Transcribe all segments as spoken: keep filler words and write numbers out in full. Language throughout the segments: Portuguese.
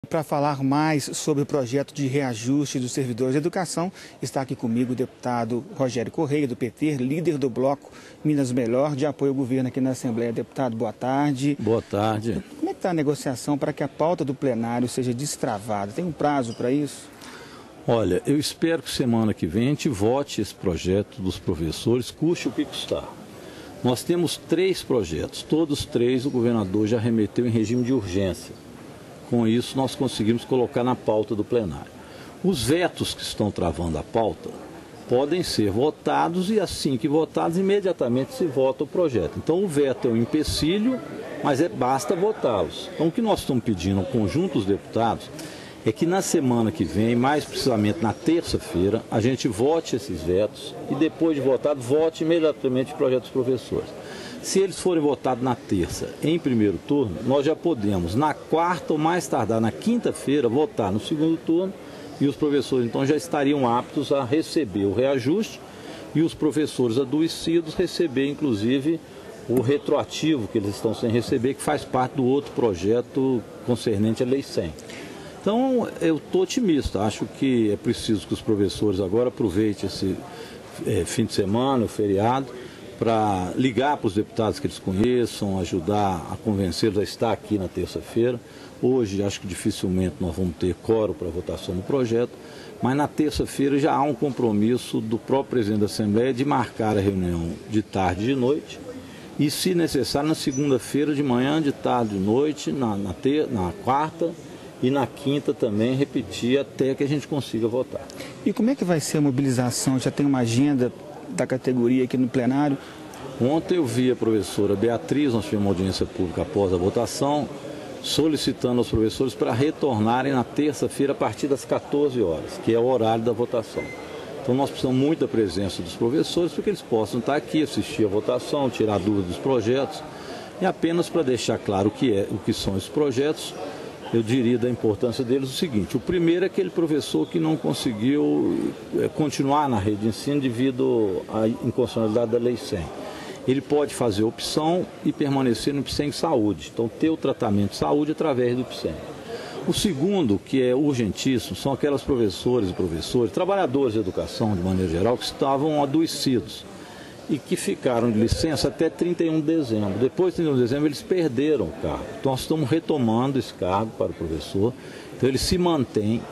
Para falar mais sobre o projeto de reajuste dos servidores de educação, está aqui comigo o deputado Rogério Correia, do P T, líder do bloco Minas Melhor, de apoio ao governo aqui na Assembleia. Deputado, boa tarde. Boa tarde. Como é que está a negociação para que a pauta do plenário seja destravada? Tem um prazo para isso? Olha, eu espero que semana que vem a gente vote esse projeto dos professores, custe o que custar. Nós temos três projetos, todos três o governador já remeteu em regime de urgência. Com isso, nós conseguimos colocar na pauta do plenário. Os vetos que estão travando a pauta podem ser votados e, assim que votados, imediatamente se vota o projeto. Então, o veto é um empecilho, mas é, basta votá-los. Então, o que nós estamos pedindo ao conjunto dos deputados é que na semana que vem, mais precisamente na terça-feira, a gente vote esses vetos e, depois de votado, vote imediatamente o projeto dos professores. Se eles forem votados na terça, em primeiro turno, nós já podemos, na quarta ou mais tardar na quinta-feira, votar no segundo turno e os professores então já estariam aptos a receber o reajuste e os professores adoecidos receber, inclusive, o retroativo que eles estão sem receber, que faz parte do outro projeto concernente à Lei cem. Então, eu estou otimista, acho que é preciso que os professores agora aproveitem esse é, fim de semana, o feriado, para ligar para os deputados que eles conheçam, ajudar a convencê-los a estar aqui na terça-feira. Hoje, acho que dificilmente nós vamos ter quórum para votação do projeto, mas na terça-feira já há um compromisso do próprio presidente da Assembleia de marcar a reunião de tarde e de noite e, se necessário, na segunda-feira de manhã, de tarde e de noite, na, na, ter, na quarta e na quinta também, repetir até que a gente consiga votar. E como é que vai ser a mobilização? Já tem uma agenda da categoria aqui no plenário? Ontem eu vi a professora Beatriz, nós tivemos uma audiência pública após a votação, solicitando aos professores para retornarem na terça-feira a partir das quatorze horas, que é o horário da votação. Então nós precisamos muito da presença dos professores para que eles possam estar aqui, assistir a votação, tirar dúvidas dos projetos. E apenas para deixar claro o que, é, o que são esses projetos, eu diria da importância deles o seguinte: o primeiro é aquele professor que não conseguiu é, continuar na rede de ensino devido à inconstitucionalidade da Lei cem. Ele pode fazer opção e permanecer no PSEM Saúde, então ter o tratamento de saúde através do PSEM. O segundo, que é urgentíssimo, são aquelas professoras e professores, trabalhadores de educação de maneira geral, que estavam adoecidos e que ficaram de licença até trinta e um de dezembro. Depois de trinta e um de dezembro, eles perderam o cargo. Então, nós estamos retomando esse cargo para o professor. Então, ele se mantém,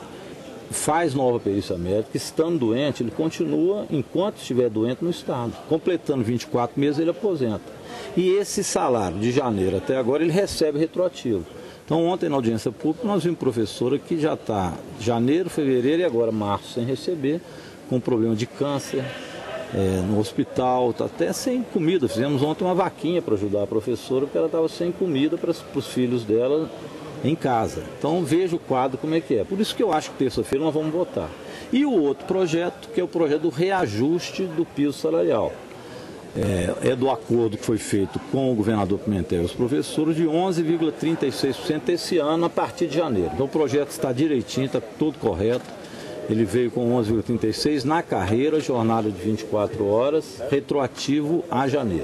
faz nova perícia médica, estando doente, ele continua, enquanto estiver doente, no Estado. Completando vinte e quatro meses, ele aposenta. E esse salário, de janeiro até agora, ele recebe retroativo. Então, ontem, na audiência pública, nós vimos professora que já está janeiro, fevereiro e agora março sem receber, com problema de câncer, É, no hospital, tá até sem comida. Fizemos ontem uma vaquinha para ajudar a professora, porque ela estava sem comida para os filhos dela em casa. Então veja o quadro como é que é. Por isso que eu acho que terça-feira nós vamos votar. E o outro projeto, que é o projeto do reajuste do piso salarial. É, é do acordo que foi feito com o governador Pimentel e os professores de onze vírgula trinta e seis por cento esse ano a partir de janeiro. Então o projeto está direitinho, está tudo correto. Ele veio com onze vírgula trinta e seis na carreira, jornada de vinte e quatro horas, retroativo a janeiro.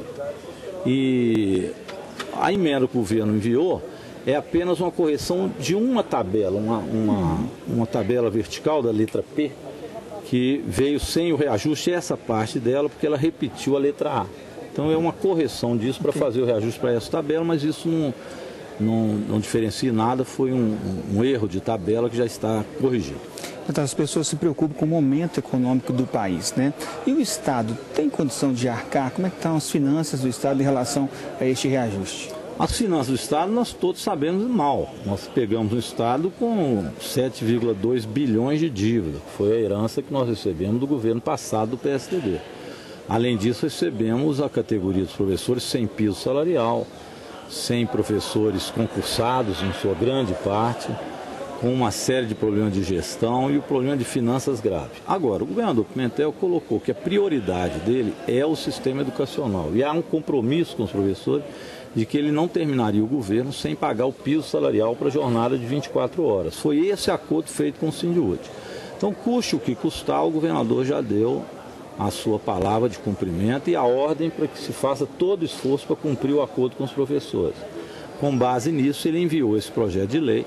E a emenda que o governo enviou é apenas uma correção de uma tabela, uma, uma, uma tabela vertical da letra P, que veio sem o reajuste, essa parte dela, porque ela repetiu a letra A. Então é uma correção disso para fazer o reajuste para essa tabela, mas isso não, não, não diferencia nada, foi um, um erro de tabela que já está corrigido. As pessoas se preocupam com o momento econômico do país, né? E o Estado tem condição de arcar? Como é que estão as finanças do Estado em relação a este reajuste? As finanças do Estado nós todos sabemos mal. Nós pegamos um Estado com sete vírgula dois bilhões de dívida, que foi a herança que nós recebemos do governo passado do P S D B. Além disso, recebemos a categoria dos professores sem piso salarial, sem professores concursados, em sua grande parte, com uma série de problemas de gestão e o problema de finanças grave. Agora, o governador Pimentel colocou que a prioridade dele é o sistema educacional e há um compromisso com os professores de que ele não terminaria o governo sem pagar o piso salarial para a jornada de vinte e quatro horas. Foi esse acordo feito com o Sindiúde. Então, custe o que custar, o governador já deu a sua palavra de cumprimento e a ordem para que se faça todo o esforço para cumprir o acordo com os professores. Com base nisso, ele enviou esse projeto de lei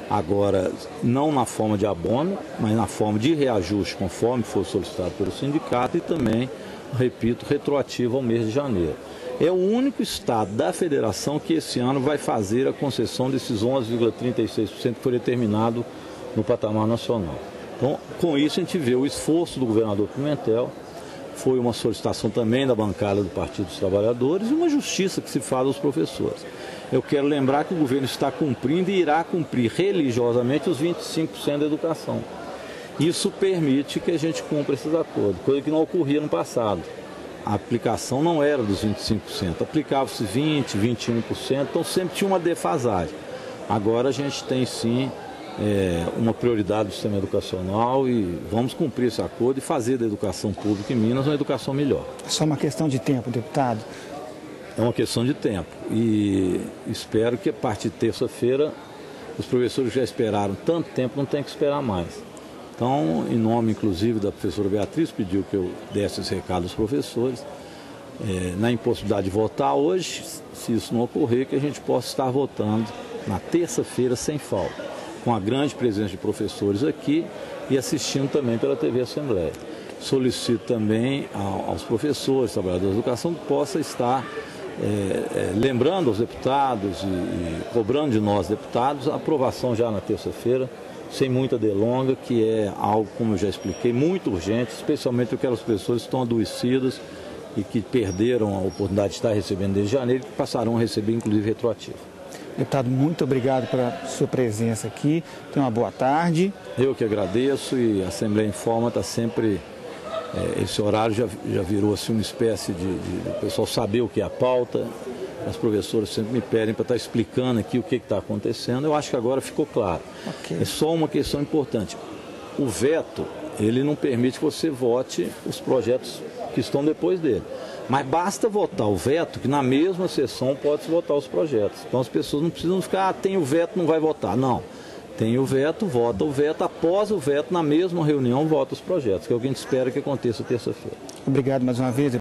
Agora, não na forma de abono, mas na forma de reajuste, conforme foi solicitado pelo sindicato, e também, repito, retroativo ao mês de janeiro. É o único estado da federação que esse ano vai fazer a concessão desses onze vírgula trinta e seis por cento que foi determinado no patamar nacional. Então, com isso, a gente vê o esforço do governador Pimentel, foi uma solicitação também da bancada do Partido dos Trabalhadores e uma justiça que se faz aos professores. Eu quero lembrar que o governo está cumprindo e irá cumprir religiosamente os vinte e cinco por cento da educação. Isso permite que a gente cumpra esses acordos, coisa que não ocorria no passado. A aplicação não era dos vinte e cinco por cento, aplicava-se vinte por cento, vinte e um por cento, então sempre tinha uma defasagem. Agora a gente tem sim é, uma prioridade do sistema educacional e vamos cumprir esse acordo e fazer da educação pública em Minas uma educação melhor. É só uma questão de tempo, deputado? É uma questão de tempo e espero que a partir de terça-feira os professores já esperaram tanto tempo, não tem que esperar mais. Então, em nome inclusive da professora Beatriz, pediu que eu desse esse recado aos professores, é, na impossibilidade de votar hoje, se isso não ocorrer, que a gente possa estar votando na terça-feira sem falta, com a grande presença de professores aqui e assistindo também pela T V Assembleia. Solicito também aos professores, trabalhadores da educação, que possa estar É, é, lembrando aos deputados e, e cobrando de nós, deputados, a aprovação já na terça-feira, sem muita delonga, que é algo, como eu já expliquei, muito urgente, especialmente aquelas pessoas que estão adoecidas e que perderam a oportunidade de estar recebendo desde janeiro e que passarão a receber, inclusive, retroativo. Deputado, muito obrigado pela sua presença aqui. Tenha uma boa tarde. Eu que agradeço e a Assembleia Informa está sempre... É, esse horário já, já virou assim, uma espécie de, de, de pessoal saber o que é a pauta. As professoras sempre me pedem para estar explicando aqui o que está acontecendo. Eu acho que agora ficou claro. Okay. É só uma questão importante. O veto, ele não permite que você vote os projetos que estão depois dele. Mas basta votar o veto, que na mesma sessão pode-se votar os projetos. Então as pessoas não precisam ficar, ah, tem o veto, não vai votar. Não. Tem o veto, vota o veto, após o veto, na mesma reunião, vota os projetos, que é o que a gente espera que aconteça terça-feira. Obrigado mais uma vez.